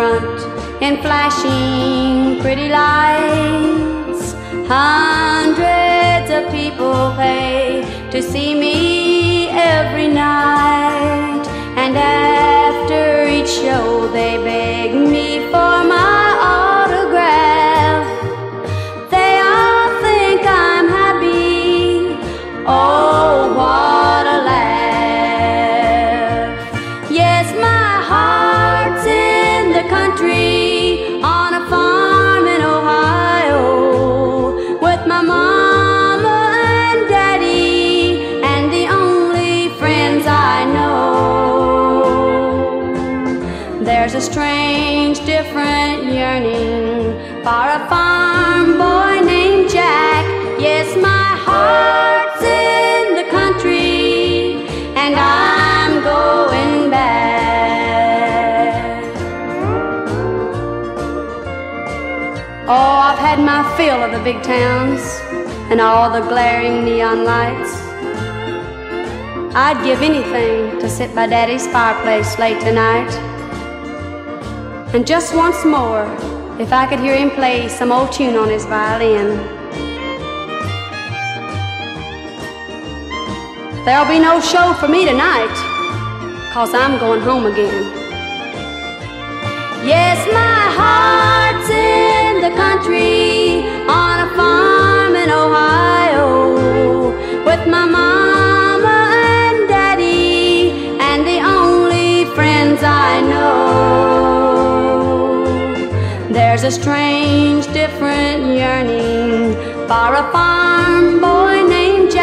front in flashing pretty lights. Hundreds of people pay to see me every night, and after each show they beg me for my autograph. They all think I'm happy. Oh, what a laugh. Yes, my heart's in the country on a farm in Ohio with my mama and daddy and the only friends I know. There's a strange, different yearning for a farm boy named Jack. Yes, my heart's in the country and I'm going back. Oh, I've had my fill of the big towns and all the glaring neon lights. I'd give anything to sit by Daddy's fireplace late tonight. And just once more, if I could hear him play some old tune on his violin. There'll be no show for me tonight, 'cause I'm going home again. Yes, my heart's in the country on a farm in Ohio with my mama and daddy and the only friends I know. There's a strange, different yearning for a farm boy named Jack.